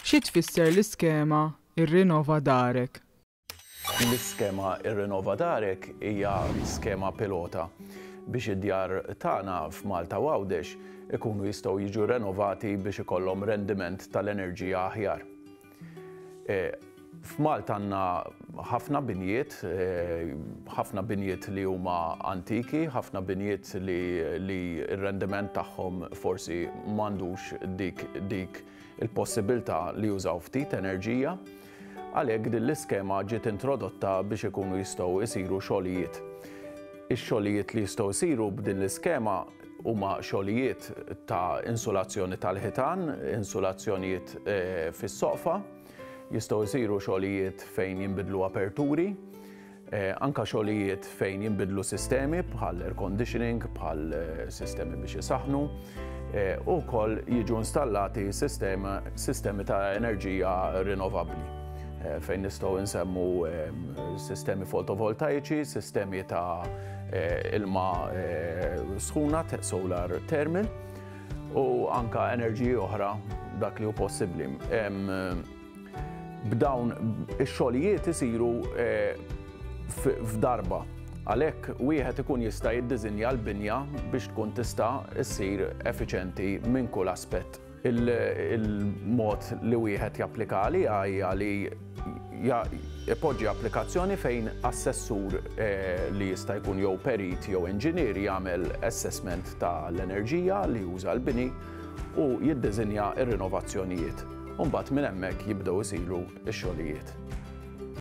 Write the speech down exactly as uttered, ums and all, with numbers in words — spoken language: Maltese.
Xi tfisser l-iskema Irrinova Darek? L-iskema Irrinova Darek hija skema pilota biex id-djar tagħna f'Malta u Għawdex ikunu jistgħu jiġu renovati biex ikollhom rendiment tal-enerġija aħjar. F'Malta għandna ħafna binjiet, ħafna binjiet li huma antiki, ħafna binjiet li li r-rendiment tagħhom forsi m'għandux dik dik il-possibilità li jużaw ftit enerġija. Għalhekk din l-iskema ġiet introdotta biex ikunu jistgħu jsiru xogħlijiet. Ix-xogħlijiet li jistgħu jsiru b'din l-iskema huma xogħlijiet ta' insulazzjoni tal-ħitan, insulazzjonijiet fis-soqfa, jistgħu jsiru xogħlijiet fejn jinbidlu aperturi, anke xogħlijiet fejn jinbidlu sistemi bħal air conditioning, bħal sistemi biex isaħħnu, u wkoll jiġu installati sistemi ta' enerġija rinnovabbli fejn nistgħu nsemmu sistemi fotovoltaiċi, sistemi ta' ilma sħuna, solar thermal, u anke enerġiji oħra dak li hu possibbli. B'dawn ix-xogħlijiet isiru f'darba. Għalhekk wieħed ikun jista' jiddiżinja l-binja biex tkun tista' ssir effiċjenti minn kull aspett. Il-mod li wieħed japplika għaliha hija li ipoġġi applikazzjoni fejn assessur li jista' jkun jew perit jew inġinier jagħmel assessment tal-enerġija li juża l-bini u jiddiżinja r-rinnovazzjonijiet. U mbagħad minn hemmhekk jibdew isiru x-xogħlijiet.